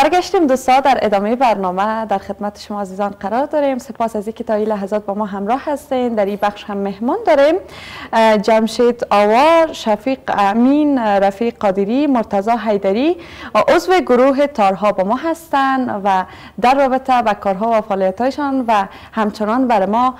برگشتیم دوستان، در ادامه برنامه در خدمت شما عزیزان قرار داریم. سپاس از اینکه تا این لحظات با ما همراه هستین. در این بخش هم مهمان داریم جمشید آوار، شفیق امین، رفیق قادری، مرتضی حیدری، عضو گروه تارها با ما هستند و در رابطه با کارها و فعالیت‌هایشان و همچنان برای ما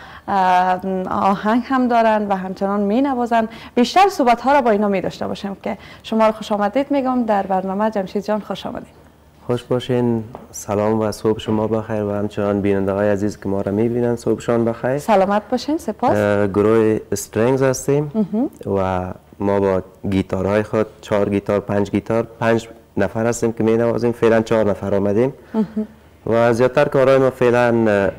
آهنگ هم دارن و همچنان می نوازن. بیشتر صحبت ها را با اینا می داشته باشیم که شما رو خوش آمدید میگم در برنامه. جمشید جان خوش آمدید. خوش باشین. سلام و صبح شما بخیر و همچنان بیننده های عزیز که ما را میبینن صبحشان بخیر. سلامت باشین. سپاس. گروه استرینگز هستیم و ما با گیتارهای خود 4 گیتار 5 گیتار 5 نفر هستیم که می نوازیم. فعلا 4 نفر آمدیم و زیادتر کارهای ما فعلا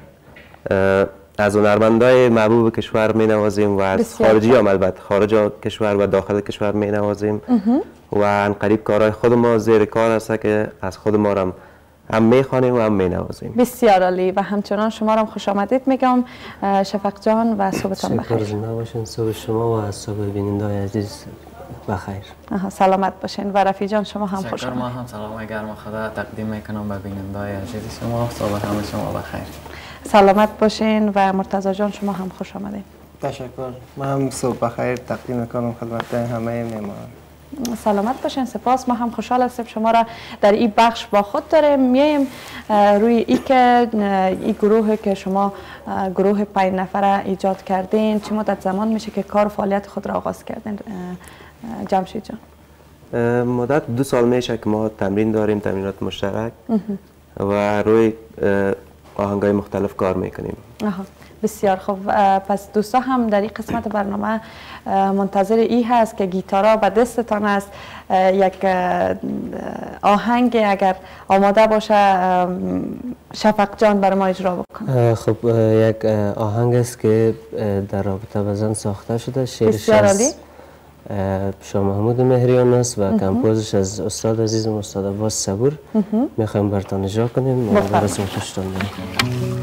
از هنرمندای محبوب کشور می نوازیم و از خارجی هم البته خارج کشور و داخل کشور می نوازیم و ان قریب کارهای خود ما زیر کار هست که از خود ما هم میخوانیم و هم مینوازیم. بسیار عالی و همچنان شما را خوش آمدید میگم شفق جان و صبحتان بخیر. شکر زنده باشین. صبح شما و صبح بیننده‌های عزیز بخیر. سلامت باشین. و رفیق جان شما هم خوش آمدید. ما هم سلام گرم خدا تقدیم میکنم به بیننده‌های عزیز شما. صبح همه شما بخیر. سلامت باشین. و مرتضی جان شما هم خوش آمدید. تشکر. من هم صبح بخیر تقدیم میکنم خدمت همه میهمانان. سلامت باشین. سپاس. ما هم خوشحال هستیم شما را در این بخش با خود داریم. میایم روی ای که این گروه که شما گروه 5 نفره ایجاد کردین، چه مدت زمان میشه که کار و فعالیت خود را آغاز کردین جمشید جان؟ مدت 2 سال میشه که ما تمرین داریم، تمرینات مشترک و روی آهنگای مختلف کار میکنیم. بسیار خوب. پس دوستا هم در این قسمت برنامه منتظر ای هست که گیتارا به دستتان است. یک آهنگ اگر آماده باشه شفق جان برای ما اجرا بکن. خب یک آهنگ است که در رابطه با زن ساخته شده. شعرش از شاه محمود مهریان است و کمپوزش از استاد عزیزم استاد عباس صبور. میخوایم براتون اجرا کنیم و براتون خوشتون بیاد.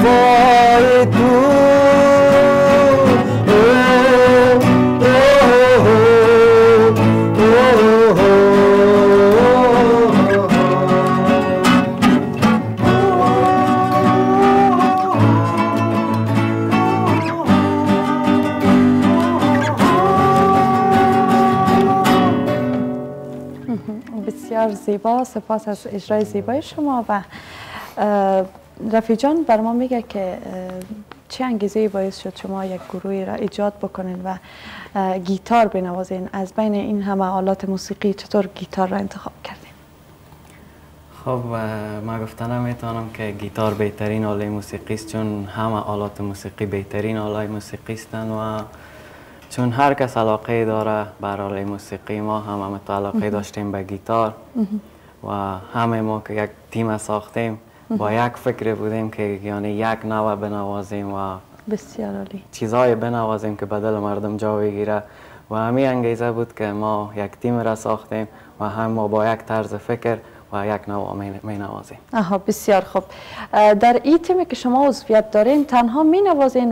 وفای تو بسیار زیبا. سپاس از اجرای زیبای شما. و رفیع جان بر ما میگه که چه انگیزه باعث شد شما یک گروهی را ایجاد بکنین و گیتار بنوازین؟ از بین این همه آلات موسیقی چطور گیتار را انتخاب کردین؟ خب ما گفتن نمیتونم که گیتار بهترین آله موسیقی است، چون همه آلات موسیقی بهترین آله موسیقی هستند و چون هر کس علاقه داره بر آله موسیقی، ما هم علاقه داشتیم به گیتار و همه ما که یک تیم ساختیم با یک فکر بودیم که یعنی یک نوع بنوازیم و بسیار عالی چیزهای بنوازیم که به دل مردم جا بگیره و همین انگیزه بود که ما یک تیم را ساختیم و هم ما با یک طرز فکر و یک نوع می نوازیم. آها بسیار خوب. در این تیمی که شما عضویت دارین تنها می نوازین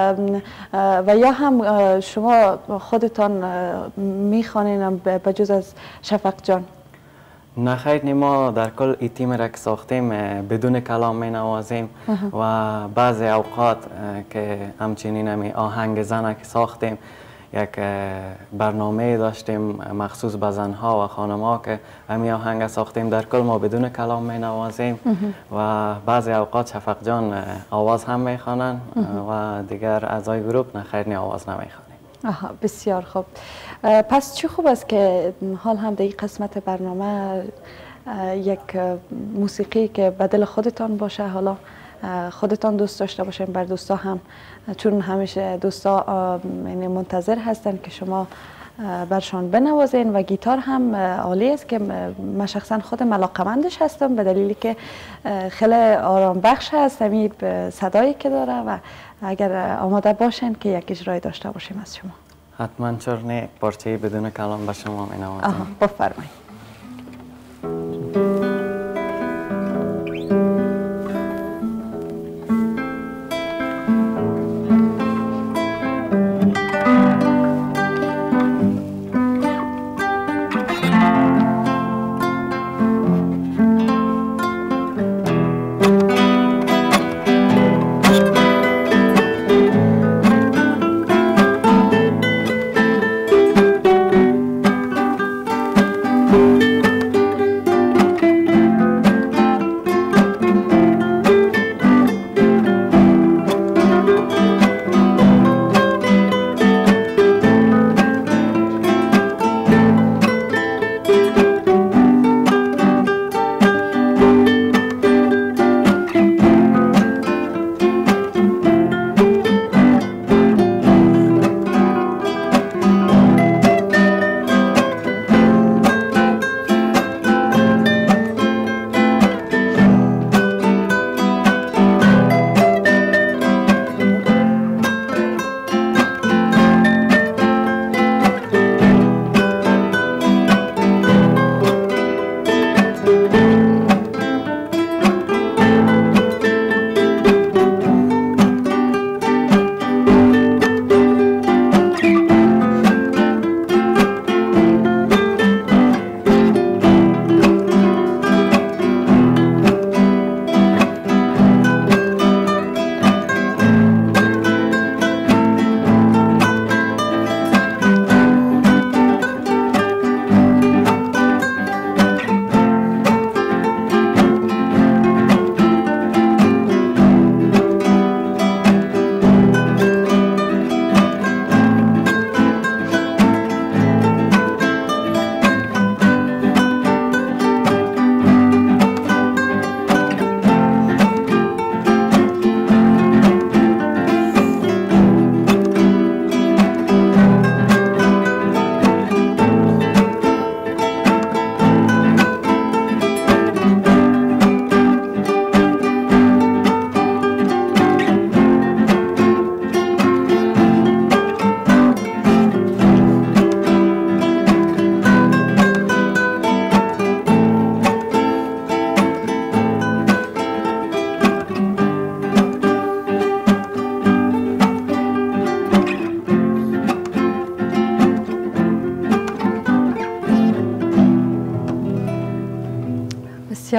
و یا هم شما خودتان می خوانین بجز از شفق جان؟ نه خیر، ما در کل این تیم را که ساختیم بدون کلام می نوازیم و بعضی اوقات که همچنین آهنگ زنه که ساختیم یک برنامه داشتیم مخصوص به زنها و خانم‌ها که همین آهنگ ساختیم. در کل ما بدون کلام می نوازیم و بعضی اوقات شفق جان آواز هم می خوانند و دیگر اعضای گروه نخیر آواز نمی خوانیم. آها بسیار خوب. پس چه خوب است که حال هم در این قسمت برنامه یک موسیقی که به دل خودتان باشه، حالا خودتان دوست داشته باشین، بر دوستا هم، چون همیشه دوستا منتظر هستن که شما برشان بنوازین و گیتار هم عالی است که من شخصا خودم علاقمندش هستم به دلیلی که خیلی آرام بخش هست همین صدایی که داره و اگر آماده باشین که یک اجرای داشته باشیم از شما. حتما، چرا نه، پارچه بدون کلام به شما می نوازیم. بفرمایید.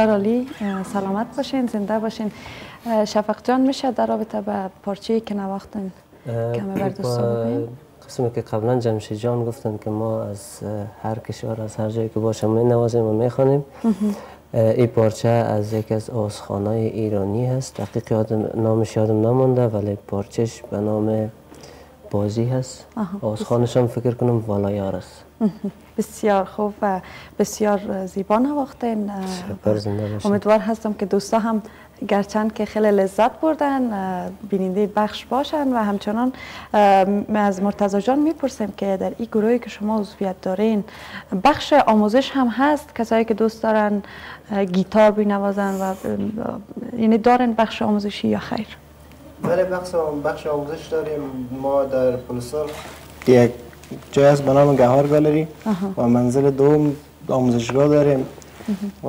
بسیار عالی. سلامت باشین، زنده باشین. شفق جان، میشه در رابطه به پارچه‌ای که نواختن کمی بر دوستان بگین؟ قسمی که قبلا جمشید جان گفتن که ما از هر کشور، از هر جایی که باشه می نوازیم و می خوانیم. این پارچه از یکی از آوازخوان‌های ایرانی هست. دقیق نامش یادم نمانده، ولی پارچهش به نام بازی هست. آوازخوانش هم فکر کنم والایار است. بسیار خوب و بسیار زیبا نواختین. امیدوار هستم که دوستا هم گرچند که خیلی لذت بردن بیننده بخش باشن. و همچنان از مرتضی جان میپرسیم که در این گروهی که شما عضویت دارین بخش آموزش هم هست؟ کسایی که دوست دارن گیتار بنوازن و یعنی دارن بخش آموزشی یا خیر؟ بله، بخش آموزش داریم. ما در پلسار یک جای است به نام گهار گالری و منزل دوم آموزشگاه داریم و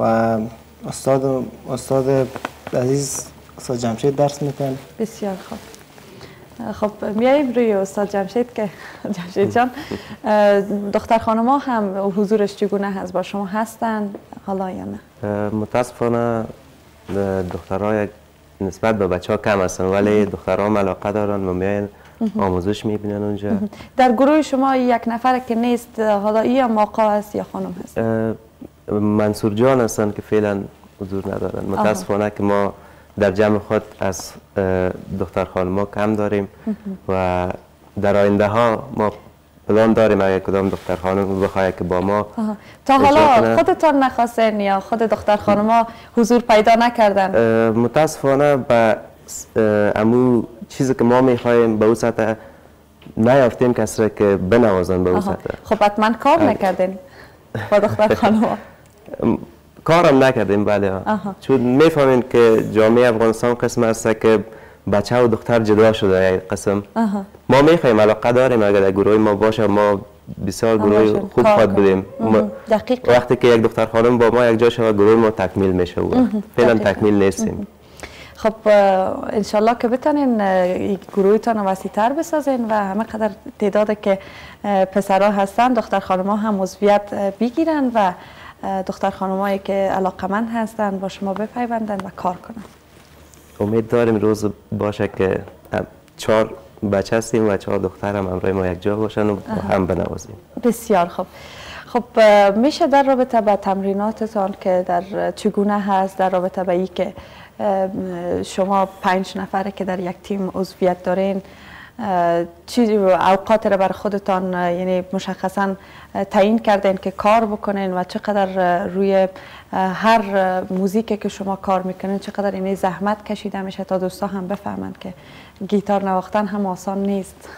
استاد عزیز استاد جمشید درس میکنن. بسیار خوب. خب میاییم روی استاد جمشید که جمشید جان، دختر خانما هم حضورش چگونه هست؟ با شما هستن حالا یا نه؟ متاسفانه دخترها نسبت به بچه ها کم هستن، ولی دخترها هم علاقه دارن و میاین آموزش میبینن اونجا. در گروه شما یک نفر که نیست، حالا یا آقا است یا خانم هست؟ منصور جان هستن که فعلا حضور ندارن. متاسفانه که ما در جمع خود از دختر خانم ها کم داریم و در آینده ها ما پلان داریم اگر کدام دختر خانم بخواد که با ما تا حالا خودتان نخواستین یا خود دختر خانم ها حضور پیدا نکردن؟ متاسفانه به امو چیزی که ما میخوایم به اون سطح نیافتیم کسی که بنوازن به اون سطح. خب حتما کار نکردین با دختر خانم ها؟ کارم نکردیم بله. چون میفهمین که جامعه افغانستان قسم است که بچه و دختر جدا شده یک قسم. ما میخوایم، علاقه داریم اگر در گروه ما باشه، ما بسیار گروه خوب خود بودیم. وقتی که یک دختر خانم با ما یک جا شود گروه ما تکمیل میشه و فعلا تکمیل نیستیم. خب انشالله که بتونین گروهتان وسیع‌تر بسازین و همه قدر تعداد که پسرها هستن دختر خانم‌ها هم عضویت بگیرن و دختر خانمایی که علاقمند هستن با شما بپیوندن و کار کنن. امید داریم روز باشه که 4 بچه هستیم و 4 دختر هم همراه ما یک جا باشن و هم بنوازیم. بسیار خوب. خب میشه در رابطه با تمریناتتان که در چگونه هست، در رابطه با این که شما 5 نفره که در یک تیم عضویت دارین، چی اوقات را بر خودتان یعنی مشخصا تعیین کردین که کار بکنین و چقدر روی هر موزیکی که شما کار میکنین چقدر یعنی زحمت کشیده میشه تا دوستا هم بفهمند که گیتار نواختن هم آسان نیست؟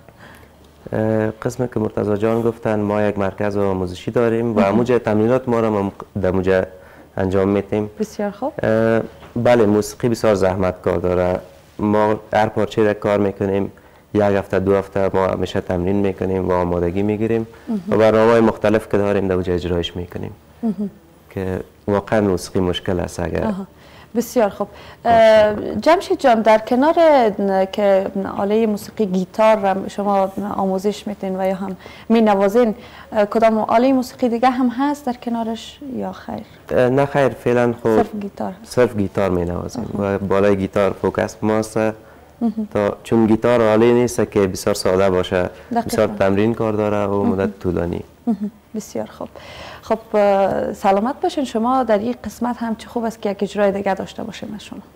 قسمی که مرتضی جان گفتن ما یک مرکز آموزشی داریم و همونجا تمرینات ما را در اونجا انجام میدیم. بسیار خوب. بله، موسیقی بسیار زحمت کار داره. ما هر پارچه را کار میکنیم، یک هفته 2 هفته ما همیشه تمرین میکنیم و آمادگی میگیریم و برنامه‌های مختلف که داریم در اونجا اجرایش میکنیم که واقعا موسیقی مشکل است اگر. بسیار خوب. جمشید جان، در کنار که آله موسیقی گیتار را شما آموزش میتین و یا هم می نوازین، کدام آله موسیقی دیگه هم هست در کنارش یا خیر؟ نه خیر، فعلا خب صرف گیتار می نوازیم و بالای گیتار فوکس ماست تا چون گیتار آله نیست که بسیار ساده باشه، بسیار تمرین کار داره و مدت طولانی. بسیار خوب. خب سلامت باشین. شما در این قسمت هم چه خوب است که یک اجرای دیگه داشته باشیم از شما.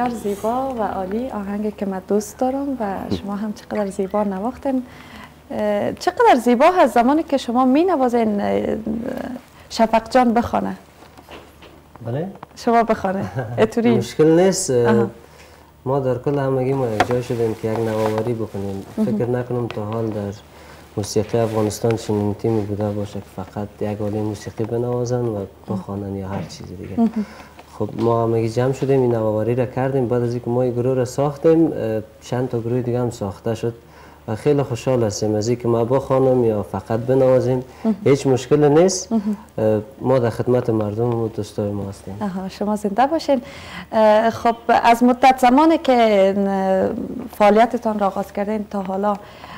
بسیار زیبا و عالی، آهنگی که من دوست دارم و شما هم چقدر زیبا نواختین. چقدر زیبا هست زمانی که شما می نوازین شفق جان بخونه. بله؟ شما بخونه. اتوری مشکل نیست. ما در کل همگی ما یک جای شدیم که یک نوآوری بکنیم. فکر نکنم تا حال در موسیقی افغانستان چنین تیمی بوده باشه که فقط یک آله موسیقی بنوازن و بخوانن یا هر چیز دیگه. خب ما همگی جمع شدیم این نوآوری را کردیم. بعد از اینکه ما این گروه را ساختیم چند تا گروه دیگه هم ساخته شد و خیلی خوشحال هستیم از اینکه ما بخوانم یا فقط بنوازیم. هیچ مشکل نیست. ما در خدمت مردم و دوستای ما هستیم. شما زنده باشین. خب از مدت زمانی که فعالیتتان را آغاز کردین تا حالا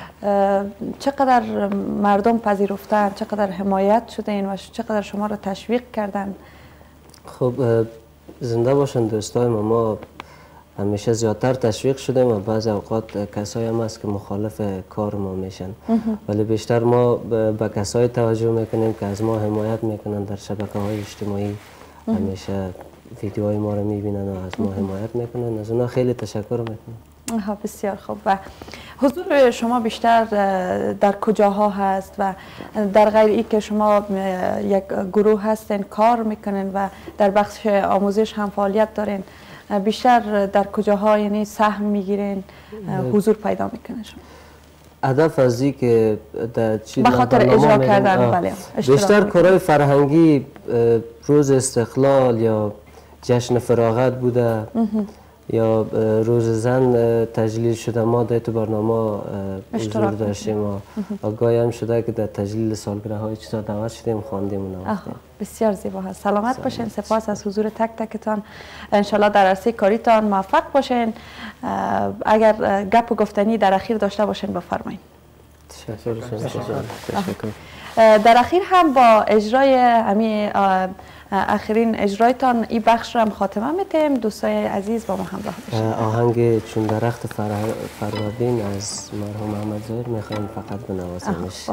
چقدر مردم پذیرفتن، چقدر حمایت شدین و چقدر شما را تشویق کردن؟ خب زنده باشن دوستای ما همیشه زیادتر تشویق شدیم و بعض اوقات کسایی هم هست که مخالف کار ما میشن، ولی بیشتر ما به کسایی توجه میکنیم که از ما حمایت میکنن در شبکه‌های اجتماعی. همیشه ویدیوهای ما رو میبینن و از ما حمایت میکنن. از اونا خیلی تشکر میکنم. بسیار خوب. و حضور شما بیشتر در کجاها هست و در غیر این که شما یک گروه هستین کار میکنین و در بخش آموزش هم فعالیت دارین، بیشتر در کجاها یعنی سهم میگیرین، حضور پیدا میکنین شما؟ هدف از این که به خاطر اجرا کردن بله بیشتر کارهای فرهنگی، روز استقلال یا جشن فراغت بوده یا روز زن تجلیل شده، ما در تو برنامه حضور داشتیم و گاهی هم شده که در تجلیل سالگرده های چیزا دعوت شدیم خواندیم و نواختیم. بسیار زیبا هست. سلامت باشین. سپاس از حضور تک تکتان. انشالله در عرصه کاریتان موفق باشین. اگر گپ و گفتنی در اخیر داشته باشین بفرمایید. تشکر. در اخیر هم با اجرای همین آخرین اجرایتان این بخش را هم خاتمه میتیم. دوستای عزیز با ما همراه باشید. آهنگ چون درخت فروردین از مرحوم محمد ظاهر میخوایم فقط بنوازیمش.